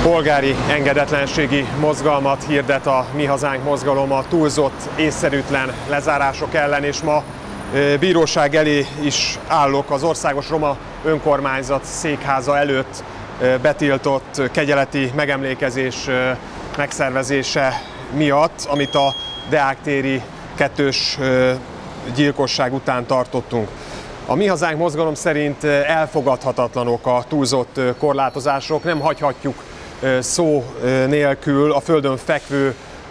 Polgári engedetlenségi mozgalmat hirdet a Mi Hazánk mozgalom a túlzott, észszerűtlen lezárások ellen, és ma bíróság elé is állok az Országos Roma Önkormányzat székháza előtt betiltott kegyeleti megemlékezés megszervezése miatt, amit a Deák téri kettős gyilkosság után tartottunk. A Mi Hazánk mozgalom szerint elfogadhatatlanok a túlzott korlátozások, nem hagyhatjuk szó nélkül a földön fekvő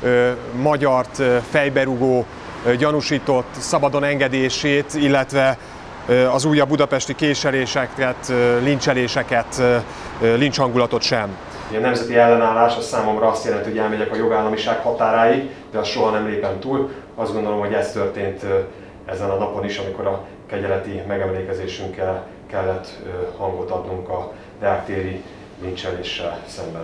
magyart fejberugó gyanúsított szabadon engedését, illetve az újabb budapesti késeléseket, lincseléseket, lincshangulatot sem. A nemzeti ellenállás az számomra azt jelenti, hogy elmegyek a jogállamiság határáig, de azt soha nem lépem túl. Azt gondolom, hogy ez történt ezen a napon is, amikor a kegyeleti megemlékezésünkkel kellett hangot adnunk a Deák téri lincseléssel szemben.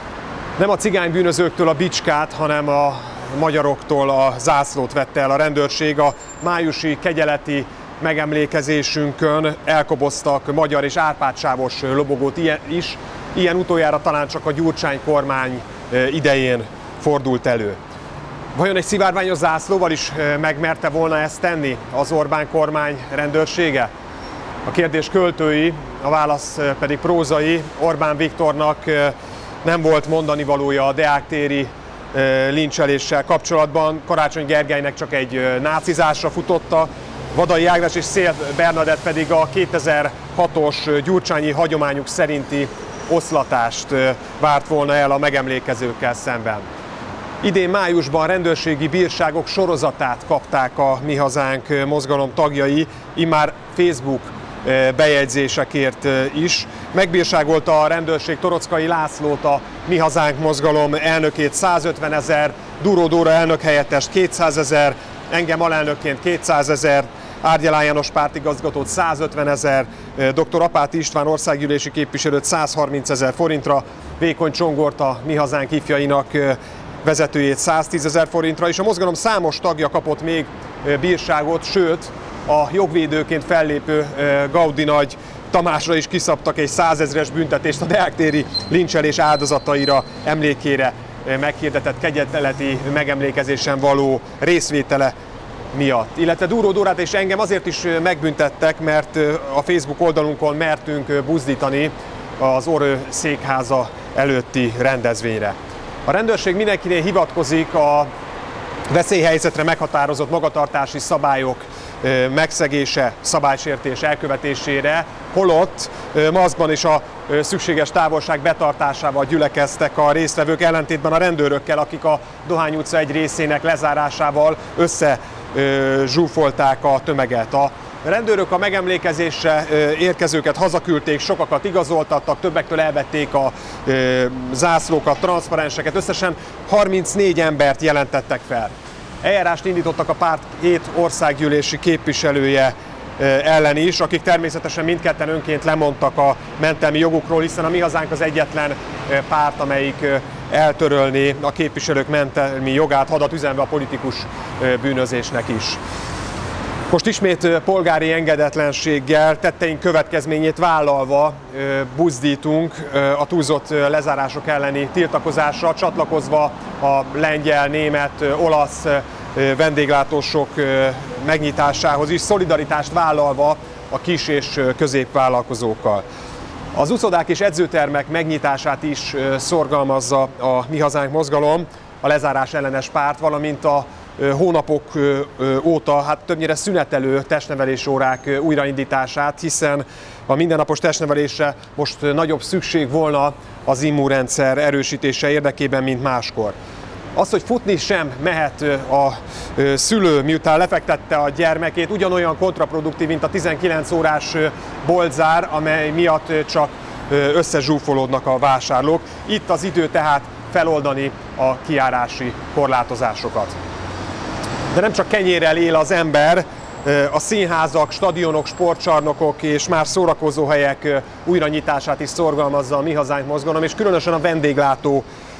Nem a cigánybűnözőktől a bicskát, hanem a magyaroktól a zászlót vette el a rendőrség. A májusi kegyeleti megemlékezésünkön elkoboztak magyar és árpádsávos lobogót is. Ilyen utoljára talán csak a Gyurcsány kormány idején fordult elő. Vajon egy szivárványos zászlóval is megmerte volna ezt tenni az Orbán kormány rendőrsége? A kérdés költői, a válasz pedig prózai. Orbán Viktornak nem volt mondanivalója a Deák téri lincseléssel kapcsolatban. Karácsony Gergelynek csak egy nácizásra futotta, Vadai Ágnes és Széll Bernadett pedig a 2006-os gyurcsányi hagyományuk szerinti oszlatást várt volna el a megemlékezőkkel szemben. Idén májusban rendőrségi bírságok sorozatát kapták a Mi Hazánk mozgalom tagjai, immár Facebook bejegyzésekért is. Megbírságolta a rendőrség Torockai Lászlót, a Mi Hazánk mozgalom elnökét 150 000, Duró Dóra elnökhelyettest 200 000, engem alelnökként 200 000, Árgyalán János pártigazgatót 150 000, dr. Apáti István országgyűlési képviselőt 130 000 forintra, Vékony Csongort, a Mi Hazánk ifjainak vezetőjét 110 000 forintra, és a mozgalom számos tagja kapott még bírságot, sőt a jogvédőként fellépő Gaudi Nagy Tamásra is kiszabtak egy 100 000-es büntetést a Deák téri lincselés áldozataira emlékére meghirdetett kegyeleti megemlékezésen való részvétele miatt. Illetve Duró Dórát és engem azért is megbüntettek, mert a Facebook oldalunkon mertünk buzdítani az Orrő székháza előtti rendezvényre. A rendőrség mindenkinél hivatkozik a veszélyhelyzetre meghatározott magatartási szabályok megszegése, szabálysértés elkövetésére, holott maszkban és a szükséges távolság betartásával gyülekeztek a résztvevők, ellentétben a rendőrökkel, akik a Dohány utca egy részének lezárásával összezsúfolták a tömeget. A rendőrök a megemlékezésre érkezőket hazaküldték, sokakat igazoltattak, többektől elvették a zászlókat, transzparenseket, összesen 34 embert jelentettek fel. Eljárást indítottak a párt 7 országgyűlési képviselője ellen is, akik természetesen mindketten önként lemondtak a mentelmi jogukról, hiszen a Mi Hazánk az egyetlen párt, amelyik eltörölné a képviselők mentelmi jogát, hadat üzenve a politikus bűnözésnek is. Most ismét polgári engedetlenséggel, tetteink következményét vállalva buzdítunk a túlzott lezárások elleni tiltakozásra, csatlakozva a lengyel, német, olasz vendéglátósok megnyitásához is, szolidaritást vállalva a kis és középvállalkozókkal. Az uszodák és edzőtermek megnyitását is szorgalmazza a Mi Hazánk mozgalom, a lezárás ellenes párt, valamint a hónapok óta többnyire szünetelő testnevelés órák újraindítását, hiszen a mindennapos testnevelésre most nagyobb szükség volna az immunrendszer erősítése érdekében, mint máskor. Az, hogy futni sem mehet a szülő, miután lefektette a gyermekét, ugyanolyan kontraproduktív, mint a 19 órás boltzár, amely miatt csak összezsúfolódnak a vásárlók. Itt az idő tehát feloldani a kijárási korlátozásokat. De nem csak kenyérrel él az ember, a színházak, stadionok, sportcsarnokok és más szórakozóhelyek újranyitását is szorgalmazza a Mi Hazánk mozgalom, és különösen a vendéglátó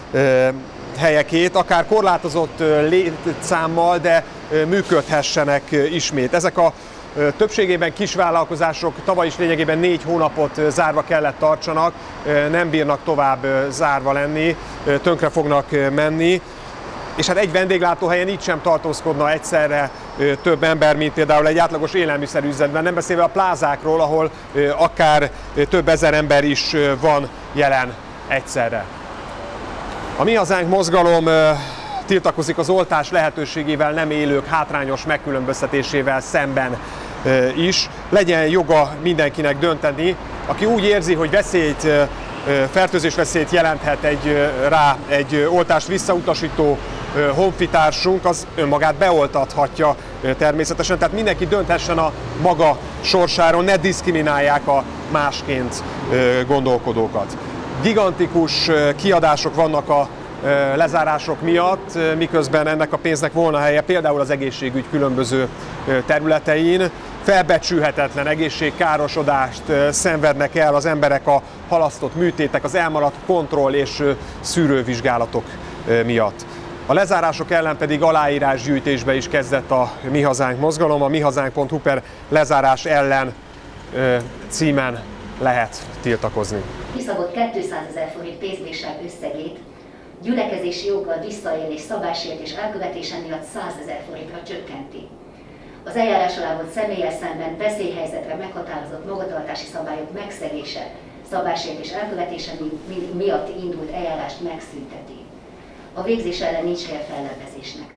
helyekét, akár korlátozott létszámmal, de működhessenek ismét. Ezek a többségében kisvállalkozások tavaly is lényegében 4 hónapot zárva kellett tartsanak, nem bírnak tovább zárva lenni, tönkre fognak menni. És hát egy vendéglátóhelyen így sem tartózkodna egyszerre több ember, mint például egy átlagos élelmiszerüzletben, nem beszélve a plázákról, ahol akár több ezer ember is van jelen egyszerre. A Mi Hazánk mozgalom tiltakozik az oltás lehetőségével nem élők hátrányos megkülönböztetésével szemben is. Legyen joga mindenkinek dönteni, aki úgy érzi, hogy fertőzésveszélyt jelenthet egy oltást visszautasító honfitársunk, az önmagát beoltathatja természetesen, tehát mindenki dönthessen a maga sorsáról, ne diszkriminálják a másként gondolkodókat. Gigantikus kiadások vannak a lezárások miatt, miközben ennek a pénznek volna helye például az egészségügy különböző területein. Felbecsülhetetlen egészségkárosodást szenvednek el az emberek a halasztott műtétek, az elmaradt kontroll és szűrővizsgálatok miatt. A lezárások ellen pedig aláírásgyűjtésbe is kezdett a Mi Hazánk mozgalom, a mihazánk.hu/lezárás ellen címen lehet tiltakozni. Kiszabott 200 000 forint pénzbírság összegét gyülekezési joggal visszaélés, szabálysértés elkövetése miatt 100 000 forintra csökkenti. Az eljárás alá volt személlyel szemben veszélyhelyzetre meghatározott magatartási szabályok megszegése, szabálysértés elkövetése miatt indult eljárást megszünteti. A végzés ellen nincs helye fellebbezésnek.